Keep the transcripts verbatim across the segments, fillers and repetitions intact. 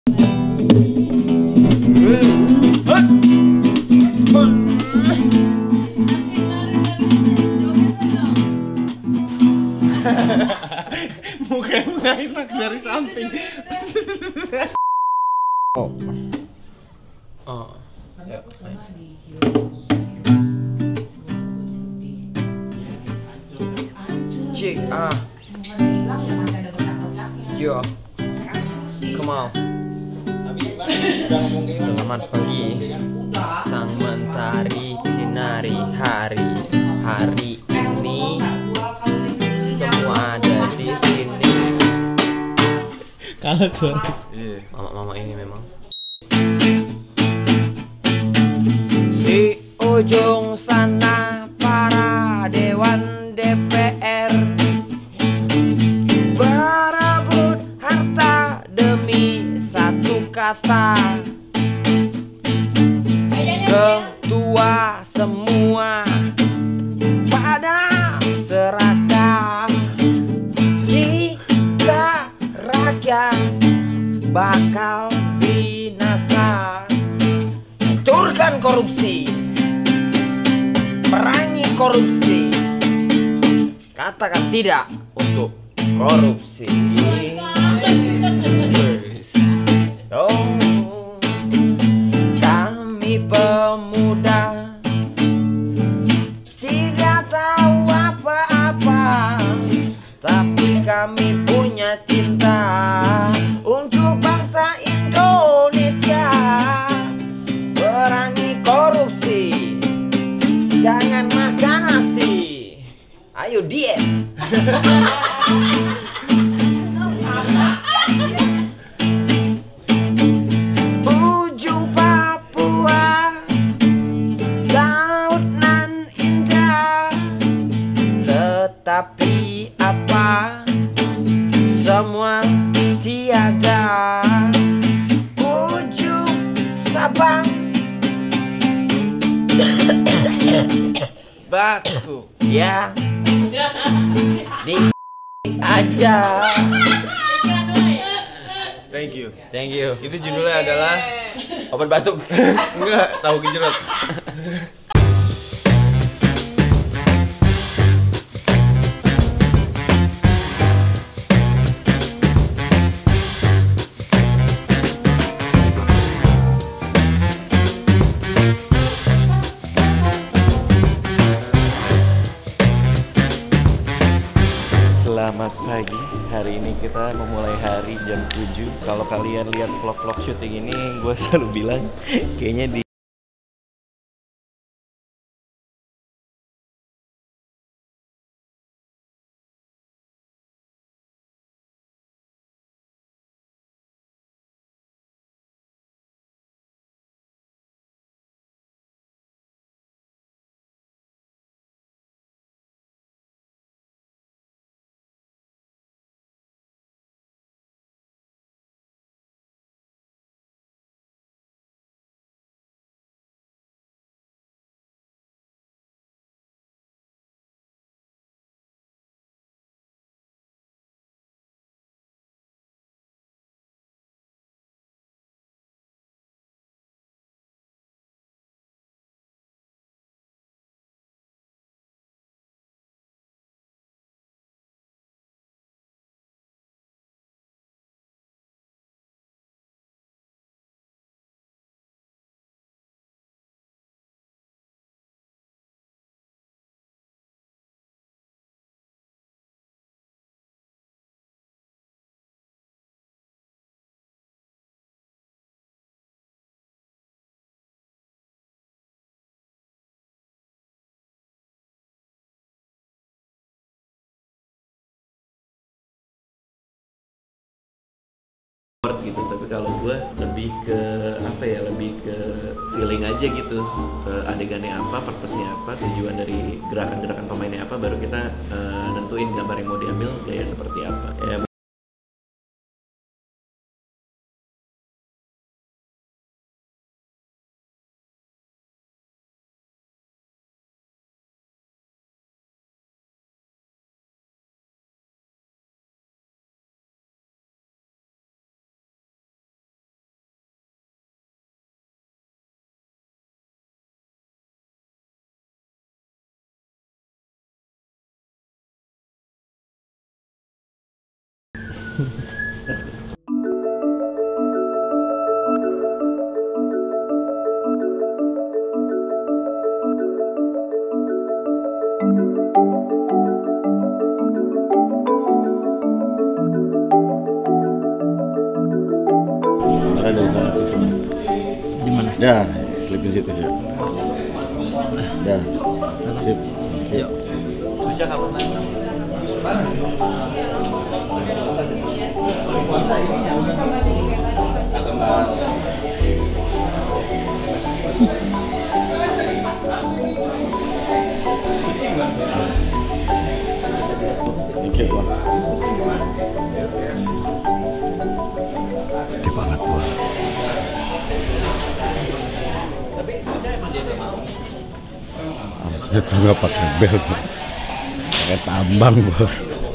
Bukan nggak enak dari samping. Oh. Oh. Ya. Cik, ah. Yo. Come on. Selamat pagi. Sang mentari sinari hari. Hari ini semua ada di sini. Kalah suara. Iya, mama-mama ini memang. Di ujung sana para dewan D P R berebut harta demi satu kata. Ketua semua pada serakah. Kita rakyat bakal binasa. Hancurkan korupsi, perangi korupsi, katakan tidak untuk korupsi. Oh, kami pemuda tidak tahu apa-apa, tapi kami punya cinta untuk bangsa Indonesia. Perangi korupsi, jangan makan nasi. Ayo diet. Ujung Papua, laut nan indah, tetapi apa? Semua tiada. Ujung Sabang, batu ya di aja. Thank you. Thank you. Itu judulnya adalah Obat batuk. enggak tahu gejrot. Selamat pagi, hari ini kita memulai hari jam tujuh. Kalau kalian lihat vlog-vlog syuting ini, gue selalu bilang kayaknya di gitu, tapi kalau gue lebih ke apa ya, lebih ke feeling aja gitu, ke adegannya apa, purpose-nya apa, tujuan dari gerakan-gerakan pemainnya apa, baru kita uh, nentuin gambar yang mau diambil gaya seperti apa ya. Let's go. Ada dari sana tuh sini. Di mana? Dah, selipin situ ya. Dah. Sip. Yuk. Luca kapan lagi? Atau Mas? Dikit Bang. Gede banget Bang. Tapi Suca emang dia gak mau. Harusnya tuh nggak pakai belt, Bang. Pakai tambang Bang.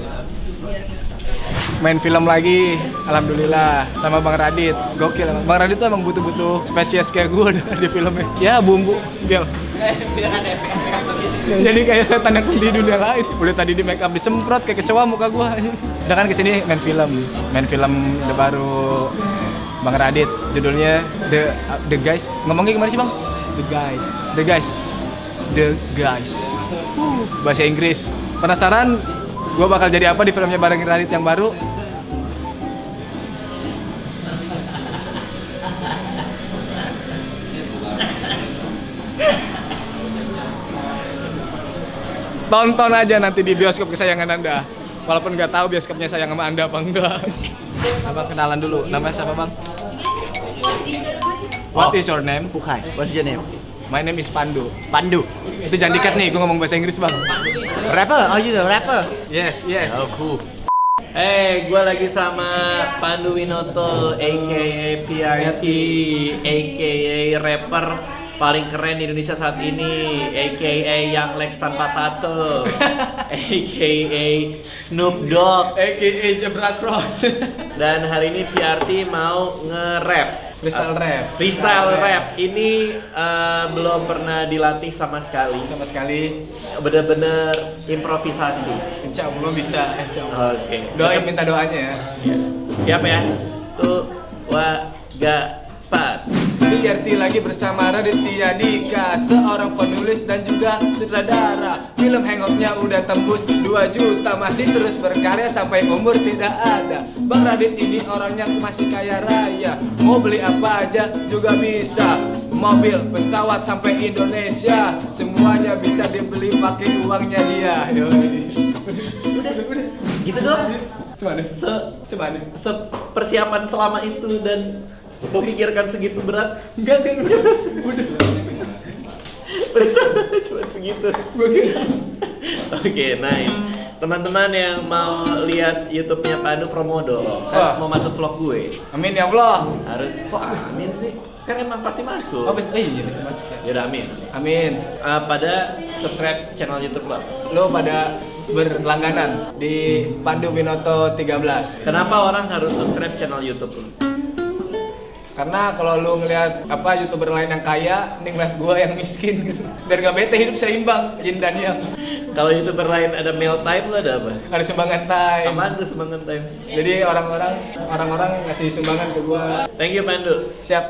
Main film lagi, alhamdulillah, sama Bang Radit. Gokil, Bang Radit tuh emang butuh-butuh spesies kayak gue di filmnya. Ya bumbu, gel. Jadi kayak setan yang di dunia lain. Udah tadi di make up disemprot kayak kecoa muka gue. Udah kan kesini main film, main film udah baru Bang Radit. Judulnya The The Guys. Ngomongnya gimana sih Bang? The Guys. The Guys. The Guys. Bahasa Inggris. Penasaran? Gue bakal jadi apa di filmnya bareng Radit yang baru? Tonton aja nanti di bioskop kesayangan Anda. Walaupun nggak tahu bioskopnya sayang sama Anda apa enggak. Abang kenalan dulu. Namanya siapa Bang? What is your name? Bukan. What's your name? My name is Pandu. Pandu. Itu jangan dikat nih, gue ngomong bahasa Inggris Bang. Rapper? Oh, you the rapper? Yes, yes. Oh, cool. Hey, gue lagi sama Pandu Winoto, aka P R T, aka rapper paling keren di Indonesia saat ini, aka Young Lex tanpa tato, aka Snoop Dogg, A K A Zebra Cross. dan hari ini P R T mau nge-rap. Freestyle rap. Freestyle rap. Ini uh, belum pernah dilatih sama sekali. Sama sekali. Bener-bener improvisasi. Insya Allah bisa. Insya Allah. Oke. Doain, minta doanya ya. Siap ya? Tuh, wa, ga, pat. P R T lagi bersama Raditya Dika, seorang penulis dan juga sutradara. Film Hangout-nya udah tembus dua juta, masih terus berkarya sampai umur tidak ada. Bang Radit ini orangnya masih kaya raya, mau beli apa aja juga bisa. Mobil, pesawat sampai Indonesia, semuanya bisa dibeli pakai uangnya dia. Yoi. Udah, udah. Gitu doang. Semana? Se, Semana? se persiapan selama itu dan memikirkan segitu berat. Enggak, kan udah. Udah. Cuma segitu. Gue kira. Oke, nice. Teman-teman yang mau lihat YouTube-nya Pandu promo dong. Kan Wah. mau masuk vlog gue. Amin ya Allah. Harus kok amin sih? Kan emang pasti masuk. Oh, pasti, eh, iya pasti masuk ya. Yaudah amin. Amin. Uh, pada subscribe channel YouTube lo. Lo pada berlangganan di Pandu Winoto tiga belas. Kenapa orang harus subscribe channel YouTube lo? Karena kalau lu ngelihat apa YouTuber lain yang kaya, nih ngeliat gua yang miskin gitu. Biar gak bete, hidup seimbang, Yin dan Yang. Kalau YouTuber lain ada meal time, lo ada apa? Ada sumbangan time. Apaan tuh sumbangan time? Jadi orang-orang orang-orang ngasih sumbangan ke gua. Thank you Pandu. Siap.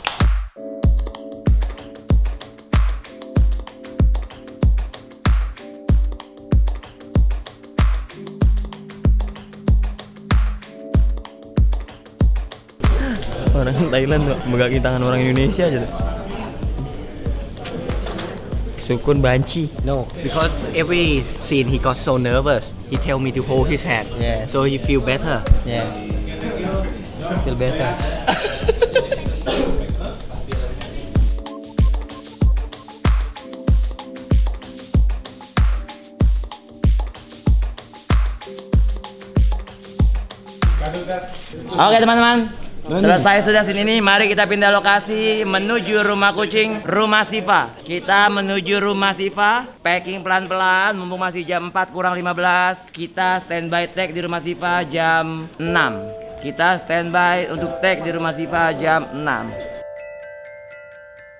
Orang Thailand tuh megangin tangan orang Indonesia aja tuh. Sukun banci. No, because every scene he got so nervous. He tell me to hold his hand, Yeah. so he feel better. Yes. Feel better. Oke teman-teman, selesai sudah sini nih. Mari kita pindah lokasi menuju rumah kucing, rumah Siva. Kita menuju rumah Siva, packing pelan-pelan. Mumpung masih jam empat kurang lima belas. Kita standby tag di rumah Siva jam enam. Kita standby untuk tag di rumah Siva jam enam.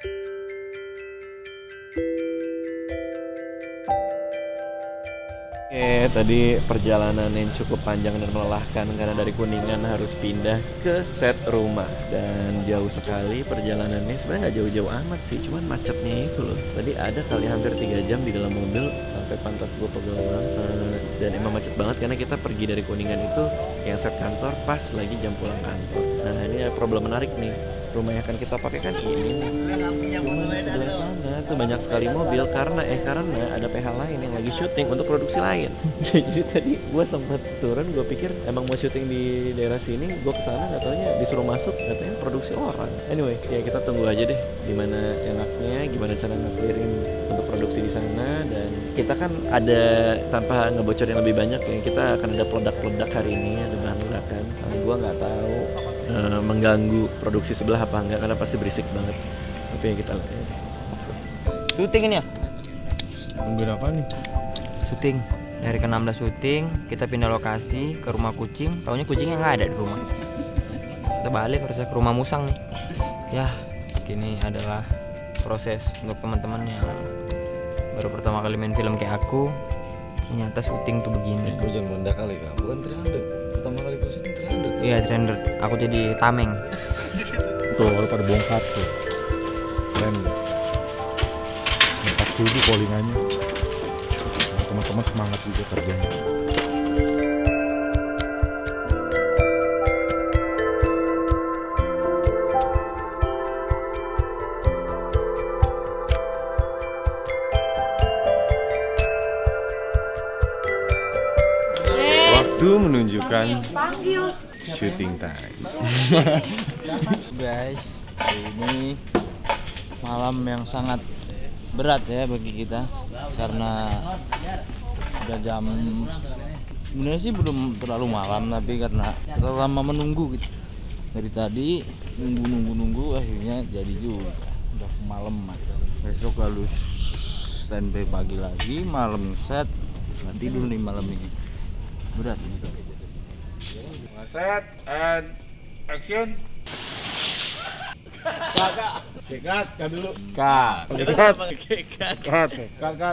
Oke, Eh tadi perjalanan yang cukup panjang dan melelahkan karena dari Kuningan harus pindah ke set rumah dan jauh sekali perjalanannya. Sebenarnya nggak jauh-jauh amat sih, cuman macetnya itu loh. Tadi ada kali hampir tiga jam di dalam mobil sampai pantat gue pegel banget. Uh, dan emang macet banget karena kita pergi dari Kuningan itu yang set kantor pas lagi jam pulang kantor. Nah ini ada problem menarik nih. Rumah yang akan kita pakai kan ini rumah sebelah sana tuh banyak sekali mobil karena eh karena ada P H lain yang lagi syuting untuk produksi lain. Jadi tadi gue sempat turun, gue pikir emang mau syuting di daerah sini, gue kesana nggak taunya disuruh masuk katanya produksi orang. Anyway ya kita tunggu aja deh gimana enaknya, gimana cara ngakhirin untuk produksi di sana. Dan kita kan ada, tanpa ngebocorin lebih banyak ya, kita akan ada peledak-peledak hari ini, ada bahan ledakan. Nah, gue nggak tahu Uh, mengganggu produksi sebelah apa enggak karena pasti berisik banget. Tapi ya kita lihat. Syuting ini ya? Tungguin apa nih? Syuting. Dari ke enam belas syuting, kita pindah lokasi ke rumah kucing. Taunya kucingnya nggak ada di rumah. Kita balik harusnya ke rumah musang nih. Ya, ini adalah proses untuk teman-teman yang baru pertama kali main film kayak aku. Ternyata syuting tuh begini. Gue jangan rendah kali kak, bukan tiga ratus. Pertama kali gue syuting tiga ratus. Iya, tiga ratus. Aku jadi tameng. Tuh, kalau pada bongkar tuh. Keren. empat ribu callingannya. Nah, teman-teman semangat juga kerjanya. Waktu menunjukkan shooting time. Guys, ini malam yang sangat berat ya bagi kita karena udah jam, sebenarnya sih belum terlalu malam tapi karena terlalu lama menunggu gitu. Dari tadi nunggu nunggu nunggu akhirnya jadi juga udah malam. Besok harus standby pagi lagi, malam set, nggak tidur nih malam ini. Berat nih. Set and action. Kakak, cut, cut dulu. Cut, cut, cut, cut, cut.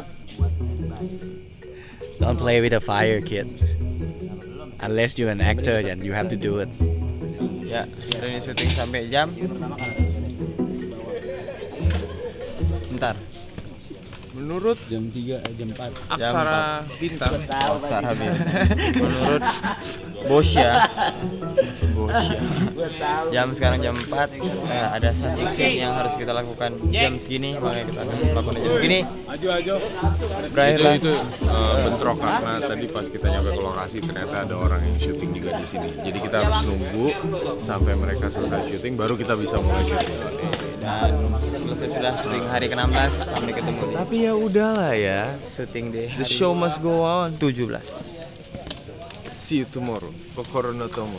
Don't play with the fire, kid. Unless you're an actor, then you have to do it. Ya, dari syuting sampai jam. Bentar. Menurut jam tiga, jam empat. Aksara bintang. Aksara bintang. Menurut Bosya. Bosya. Jam sekarang jam empat. Eh, ada satu scene yang harus kita lakukan jam segini, makanya kita akan melakukan jam segini. Ajo, ajo. Berakhirlah Itu, itu uh, bentrok karena tadi pas kita nyampe ke lokasi ternyata ada orang yang syuting juga di sini. Jadi kita harus nunggu sampai mereka selesai syuting baru kita bisa mulai syuting. Dan selesai sudah syuting hari ke enam belas, sampai ketemu di Tapi ya udahlah ya. syuting deh. The show must go on. tujuh belas. See you tomorrow. Kokoro no tomo.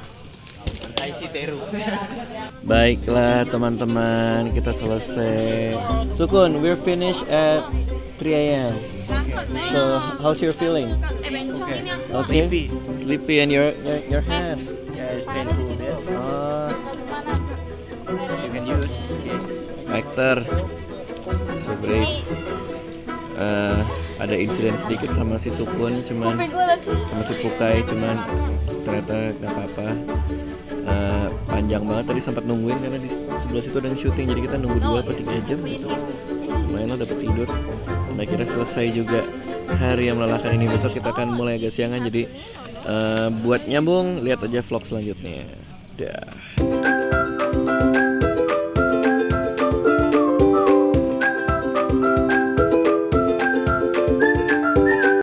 Baiklah teman-teman, kita selesai. Sukun, we're finished at three a m So, how's your feeling? Okay. Sleepy. Sleepy and your your, your hand. Yeah, it's painful a bit. Oh, You can use. actor. So brave. Uh, ada insiden sedikit sama si Sukun, cuman sama si Pukai, cuman ternyata nggak apa-apa. Uh, panjang banget tadi sempat nungguin karena di sebelah situ ada syuting, jadi kita nunggu dua atau tiga jam gitu. Lumayan lah dapet tidur. Dan akhirnya selesai juga hari yang melelahkan ini. Besok kita akan mulai agak siangan, jadi uh, buat nyambung lihat aja vlog selanjutnya. Dah.